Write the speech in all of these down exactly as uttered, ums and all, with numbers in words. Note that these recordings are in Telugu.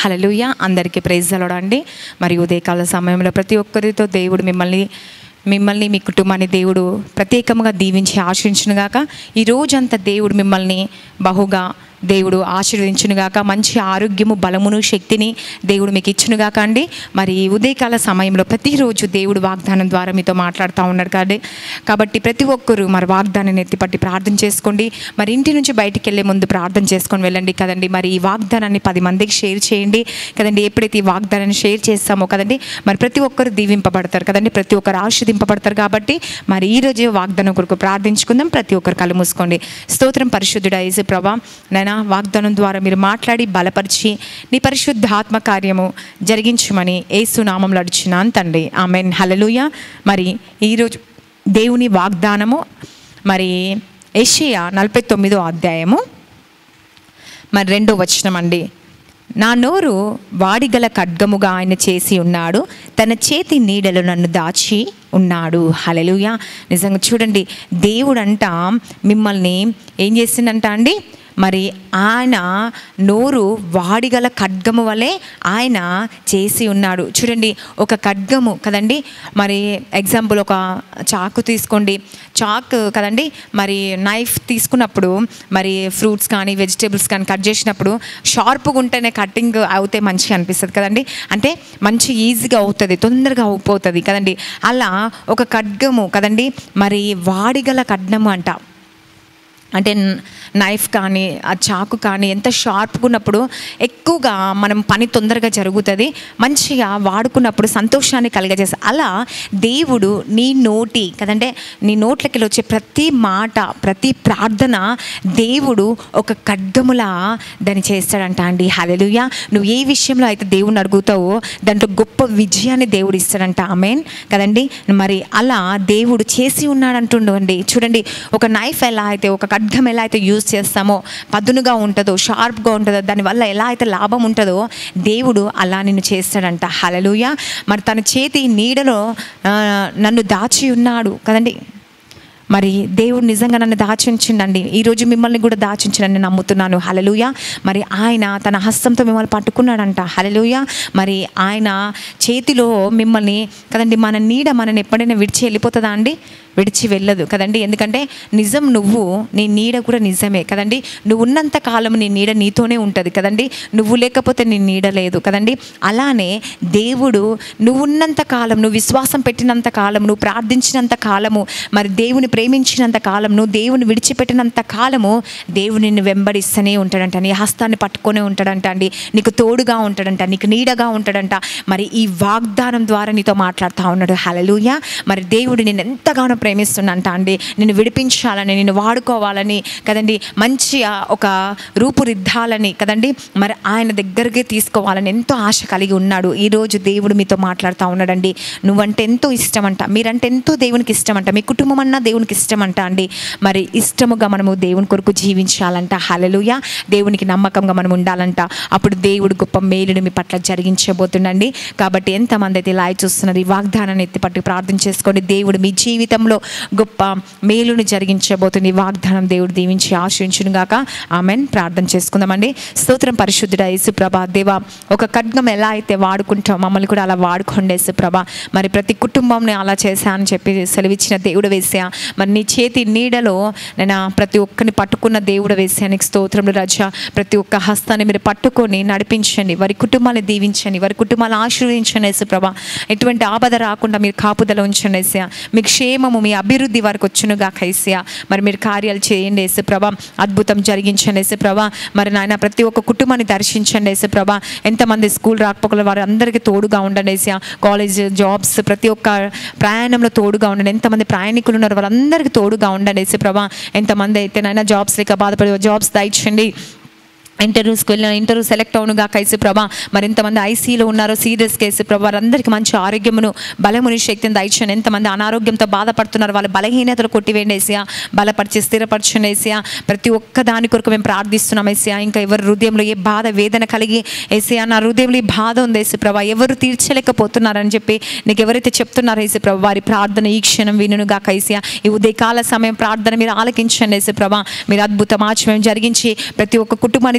హల్లెలూయా. అందరికీ ప్రైజ్ ది లార్డ్ అండి. మరి ఉదయకాల సమయంలో ప్రతి ఒక్కరితో దేవుడు మిమ్మల్ని మిమ్మల్ని మీ కుటుంబాన్ని దేవుడు ప్రత్యేకంగా దీవించి ఆశీర్వదించునుగాక. ఈ రోజంతా దేవుడు మిమ్మల్ని బహుగా దేవుడు ఆశీర్వదించునుగాక. మంచి ఆరోగ్యము, బలమును, శక్తిని దేవుడు మీకు ఇచ్చునుగాక అండి. మరి ఉదయకాల సమయంలో ప్రతిరోజు దేవుడు వాగ్దానం ద్వారా మీతో మాట్లాడుతూ ఉన్నారు కదండి. కాబట్టి ప్రతి ఒక్కరూ మరి వాగ్దానాన్ని ఎత్తిపట్టి ప్రార్థన చేసుకోండి. మరి ఇంటి నుంచి బయటికి వెళ్ళే ముందు ప్రార్థన చేసుకొని వెళ్ళండి కదండి. మరి ఈ వాగ్దానాన్ని పది మందికి షేర్ చేయండి కదండి. ఎప్పుడైతే ఈ వాగ్దానాన్ని షేర్ చేస్తామో కదండి, మరి ప్రతి ఒక్కరు దీవింపబడతారు కదండి, ప్రతి ఒక్కరు ఆశీర్వదింపబడతారు. కాబట్టి మరి ఈరోజు వాగ్దానం కొరకు ప్రార్థించుకుందాం. ప్రతి ఒక్కరు కళ్ళు మూసుకోండి. స్తోత్రం పరిశుద్ధుడా యేసు ప్రభువా, వాగ్దానం ద్వారా మీరు మాట్లాడి బలపరిచి నీ పరిశుద్ధ ఆత్మ కార్యము జరిగించమని యేసు నామములో అడుగుచున్నాను తండ్రి, ఆమేన్. హల్లెలూయా. మరి ఈరోజు దేవుని వాగ్దానము మరి యెషయా నలభై తొమ్మిదో అధ్యాయము మరి రెండో వచనం అండి. నా నోరు వాడిగల ఖడ్గముగా ఆయన చేసి ఉన్నాడు, తన చేతి నీడలు నన్ను దాచి ఉన్నాడు. హల్లెలూయా. నిజంగా చూడండి, దేవుడంట మిమ్మల్ని ఏం చేసిందంట అండి, మరి ఆయన నోరు వాడిగల ఖడ్గము వలె ఆయన చేసి ఉన్నాడు. చూడండి, ఒక ఖడ్గము కదండి, మరి ఎగ్జాంపుల్ ఒక చాకు తీసుకోండి, చాకు కదండి, మరి నైఫ్ తీసుకున్నప్పుడు మరి ఫ్రూట్స్ కానీ వెజిటేబుల్స్ కానీ కట్ చేసినప్పుడు షార్ప్గా ఉంటేనే కటింగ్ అవుతే మంచిగా అనిపిస్తుంది కదండి, అంటే మంచి ఈజీగా అవుతుంది, తొందరగా అయిపోతుంది కదండి. అలా ఒక ఖడ్గము కదండి, మరి వాడిగల ఖడ్గము అంట, అంటే నైఫ్ కానీ ఆ చాకు కానీ ఎంత షార్ప్గా ఉన్నప్పుడు ఎక్కువగా మనం పని తొందరగా జరుగుతుంది, మంచిగా వాడుకున్నప్పుడు సంతోషాన్ని కలిగజేస్తుంది. అలా దేవుడు నీ నోటి కదంటే నీ నోట్లకి వచ్చే ప్రతి మాట, ప్రతి ప్రార్థన దేవుడు ఒక ఖడ్గములా దాన్ని చేస్తాడంట అండి. హల్లెలూయా. నువ్వు ఏ విషయంలో అయితే దేవుని అడుగుతావో దాంట్లో గొప్ప విజయాన్ని దేవుడు ఇస్తాడంట. ఆమేన్ కదండి. మరి అలా దేవుడు చేసి ఉన్నాడు అంటుండు అండి. చూడండి, ఒక నైఫ్ ఎలా అయితే, ఒక ఖడ్గం ఎలా అయితే యూజ్ చేస్తామో, పదునుగా ఉంటుందో, షార్ప్గా ఉంటుందో, దానివల్ల ఎలా అయితే లాభం ఉంటుందో దేవుడు అలా నిన్ను చేస్తాడంట. హల్లెలూయా. మరి తన చేతి నీడలో నన్ను దాచి ఉన్నాడు కదండి. మరి దేవుడు నిజంగా నన్ను దాచించిండండి. ఈరోజు మిమ్మల్ని కూడా దాచించడని నమ్ముతున్నాను. హల్లెలూయా. మరి ఆయన తన హస్తంతో మిమ్మల్ని పట్టుకున్నాడంట. హల్లెలూయా. మరి ఆయన చేతిలో మిమ్మల్ని కదండి, మన నీడ మనని ఎప్పుడైనా విడిచి వెళ్ళిపోతుందా అండి? విడిచి వెళ్ళదు కదండి. ఎందుకంటే నిజం, నువ్వు నీ నీడ కూడా నిజమే కదండి. నువ్వు ఉన్నంత కాలం నీ నీడ నీతోనే ఉంటుంది కదండి, నువ్వు లేకపోతే నీ నీడ లేదు కదండి. అలానే దేవుడు నువ్వు ఉన్నంత కాలం, నువ్వు విశ్వాసం పెట్టినంత కాలం, నువ్వు ప్రార్థించినంత కాలము, మరి దేవుని ప్రేమించినంత కాలం, నువ్వు దేవుని విడిచిపెట్టినంత కాలము దేవుడు నిన్ను వెంబడిస్తూనే ఉంటాడంట, నీ హస్తాన్ని పట్టుకొనే ఉంటాడంట అండి, నీకు తోడుగా ఉంటాడంట, నీకు నీడగా ఉంటాడంట. మరి ఈ వాగ్దానం ద్వారా నీతో మాట్లాడుతూ ఉన్నాడు. హల్లెలూయా. మరి దేవుడు నేను ఎంతగానో ప్రేమిస్తున్నంట అండి, నిన్ను విడిపించాలని, నిన్ను వాడుకోవాలని కదండి, మంచి ఒక రూపురిద్దాలని కదండి, మరి ఆయన దగ్గరికి తీసుకోవాలని ఎంతో ఆశ కలిగి ఉన్నాడు. ఈరోజు దేవుడు మీతో మాట్లాడుతూ ఉన్నాడండి. నువ్వంటే ఎంతో ఇష్టం అంట, మీరంటే ఎంతో దేవునికి ఇష్టం అంట, మీ కుటుంబం అన్నా దేవునికి ఇష్టం అంట అండి. మరి ఇష్టముగా మనము దేవుని కొరకు జీవించాలంట. హల్లెలూయా. దేవునికి నమ్మకంగా మనం ఉండాలంట. అప్పుడు దేవుడు గొప్ప మేలుని మీ పట్ల జరిగించబోతుండండి. కాబట్టి ఎంతమంది అయితే ఇలా చూస్తున్నారు, ఈ వాగ్దానాన్ని ఎత్తిపట్టి ప్రార్థన చేసుకోండి. దేవుడు మీ జీవితంలో గొప్ప మేలును జరిగించబోతుంది. వాగ్దానం దేవుడు దీవించి ఆశీర్వదించును గాక. ఆమెన్. ప్రార్థన చేసుకుందామండి. స్తోత్రం పరిశుద్ధుడా యేసు ప్రభా, దేవా ఒక ఖడ్గం ఎలా అయితే వాడుకుంటాం, మమ్మల్ని కూడా అలా వాడుకోండి యేసు ప్రభా. మరి ప్రతి కుటుంబంని అలా చేశా అని చెప్పి సెలవిచ్చిన దేవుడు వేసా. మరి నీ చేతి నీడలో నేను ప్రతి ఒక్కరిని పట్టుకున్న దేవుడు వేసా. నీకు స్తోత్రములు రాజా. ప్రతి ఒక్క హస్తాన్ని మీరు పట్టుకొని నడిపించండి, వారి కుటుంబాన్ని దీవించండి, వారి కుటుంబాలను ఆశీర్వదించండి యేసు ప్రభా. ఎటువంటి ఆపద రాకుండా మీరు కాపుదల ఉంచండి యేసయ్యా. మీ క్షేమము, మీ అభివృద్ధి వారికి వచ్చునుగా యేసయ్యా. మరి మీరు కార్యాలు చేయండి యేసు ప్రభా, అద్భుతం జరిగించండి యేసు ప్రభా. మరి నాయన ప్రతి ఒక్క కుటుంబాన్ని దర్శించండి యేసు ప్రభా. ఎంతమంది స్కూల్ రాకపోకల వారు అందరికీ తోడుగా ఉండండి యేసయ్యా. కాలేజ్, జాబ్స్, ప్రతి ఒక్క ప్రయాణంలో తోడుగా ఉండండి. ఎంతమంది ప్రయాణికులు ఉన్నారు వాళ్ళందరికీ తోడుగా ఉండండి యేసు ప్రభా. ఎంతమంది అయితే నాయన జాబ్స్ లేక బాధపడే జాబ్స్ దయచేయండి. ఇంటర్వ్యూస్కి వెళ్ళిన ఇంటర్వ్యూ సెలెక్ట్ అవునుగా యేసు ప్రభా. మరి ఎంతమంది ఐసీలో ఉన్నారో సీరియస్ కేసు ప్రభా, వారందరికీ మంచి ఆరోగ్యమును, బలముని, శక్తిని దయచేయండి. ఎంతమంది అనారోగ్యంతో బాధపడుతున్నారు వాళ్ళ బలహీనతలు కొట్టివేయండి యేసయ్యా. బలపరిచి స్థిరపరచండి యేసయ్యా. ప్రతి ఒక్క దాని కొరకు మేము ప్రార్థిస్తున్నాం యేసయ్యా. ఇంకా ఎవరి హృదయంలో ఏ బాధ, వేదన కలిగి యేసయ్యా, నా హృదయంలో ఈ బాధ ఉంది యేసు ప్రభా, ఎవరు తీర్చలేకపోతున్నారని చెప్పి నీకు ఎవరైతే చెప్తున్నారో యేసు ప్రభా, వారి ప్రార్థన ఈ క్షణం వినుగా యేసయ్యా. ఈ ఉదయకాల సమయం ప్రార్థన మీరు ఆలకించండి యేసు ప్రభా. మీరు అద్భుతం ఆచరణ జరిగించి ప్రతి ఒక్క కుటుంబాన్ని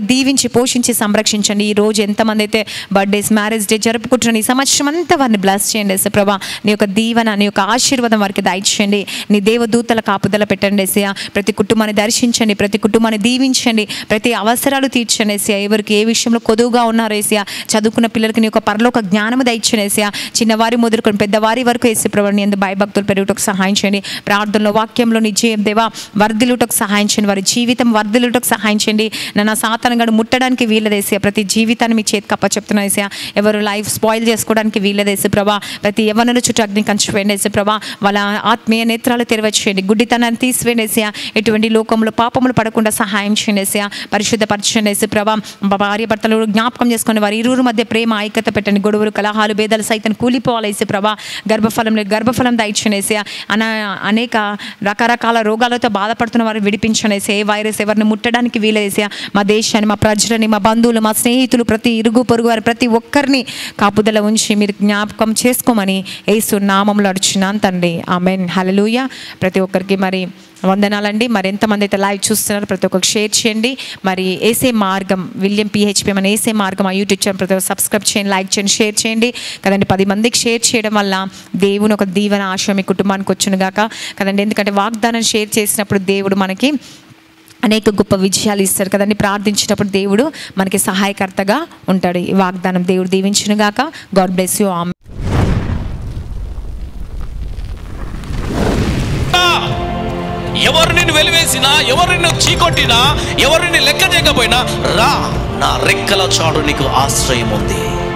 దీవించి పోషించి సంరక్షించండి. ఈ రోజు ఎంతమంది అయితే బర్త్డేస్, మ్యారేజ్ డే జరుపుకుంటున్న ఈ సంవత్సరం అంతా వారిని బ్లెస్ చేయండి యేసు ప్రభా. నీ యొక్క దీవెన, నీ యొక్క ఆశీర్వాదం వారికి దయచేయండి. నీ దేవదూతల కాపుదల పెట్టండి యేసయ్యా. ప్రతి కుటుంబాన్ని దర్శించండి, ప్రతి కుటుంబాన్ని దీవించండి, ప్రతి అవసరాలు తీర్చండి యేసయ్యా. ఎవరికి ఏ విషయంలో కొదువుగా ఉన్నారు యేసయ్యా, చదువుకున్న పిల్లలకి నీ యొక్క పరలోక జ్ఞానము దయచేయండి యేసయ్యా. చిన్నవారి మొదలుకొని పెద్దవారి వరకు యేసు ప్రభా నీ యందు భయభక్తులు పెరుగుటకు సహాయం చేయండి. ప్రార్థనలో, వాక్యంలో నీ జయం దేవా వర్ధిల్లుటకు సహాయం చేయండి. వారి జీవితం వర్ధిల్లుటకు సహాయం చేయండి. నన్ను సాతానుగాడు ముట్టడానికి వీలదేసయ్యా. ప్రతి జీవితాన్ని మీ చేతికి అప్పచెప్తున్నా యేసయ్యా. ఎవరు లైఫ్ స్పాయిల్ చేసుకోవడానికి వీలదేసు ప్రభా. ప్రతి యవ్వనుల చుట్టూ అగ్ని కంచివేయండి యేసు ప్రభా. వాళ్ళ ఆత్మీయ నేత్రాలు తెరవచ్చేయండి, గుడ్డితనాన్ని తీసివేయండి యేసయ్యా. ఎటువంటి లోకంలో పాపములు పడకుండా సహాయం చేయండి యేసయ్యా. పరిశుద్ధపరచండి యేసు ప్రభా. భార్య భర్తలు జ్ఞాపకం చేసుకుని వారి ఇరువురు మధ్య ప్రేమ ఐక్యత పెట్టండి. గొడవలు, కలహాలు, భేదాలు సైతం కూలిపోవాలి యేసు ప్రభా. గర్భఫలం లేదు, గర్భఫలం దయచేయండి యేసయ్యా. అన అనేక రకరకాల రోగాలతో బాధపడుతున్న వారిని విడిపించండి యేసయ్యా. ఏ వైరస్ ఎవరిని ముట్టడానికి వీలదేసయ్యా. మా దేశాన్ని, మా ప్రజలని, మా బంధువులు, మా స్నేహితులు, ప్రతి ఇరుగు పొరుగు వారి ప్రతి ఒక్కరిని కాపుదల ఉంచి మీరు జ్ఞాపకం చేసుకోమని యేసు నామములో అడుచున్నాను తండ్రి, ఆమేన్. హల్లెలూయా. ప్రతి ఒక్కరికి మరి వందనాలండి. మరి ఎంతమంది అయితే లైవ్ చూస్తున్నారు ప్రతి ఒక్కరికి షేర్ చేయండి. మరి ఏసే మార్గం విలియం పిహెచ్పి మన ఏసే మార్గం ఆ యూట్యూబ్ ఛానల్ ప్రతి ఒక్కరు సబ్స్క్రైబ్ చేయండి, లైక్ చేయండి, షేర్ చేయండి కదండి. పది మందికి షేర్ చేయడం వల్ల దేవుని ఒక దీవెన ఆశ మీ కుటుంబానికి వచ్చును గాక కదండి. ఎందుకంటే వాగ్దానం షేర్ చేసినప్పుడు దేవుడు మనకి అనేక గొప్ప విజయాలు ఇస్తారు కదండి. ప్రార్థించినప్పుడు దేవుడు మనకి సహాయకర్తగా ఉంటాడు. ఈ వాగ్దానం దేవుడు దీవించును గాక. God bless you. ఆమేన్. ఎవరు నిన్ను వెలివేసినా, ఎవరు నిన్ను చీకొట్టినా, ఎవరు నిన్ను లెక్క చేయకపోయినా రా, నా రెక్కల చాటు నీకు ఆశ్రయం ఉంది.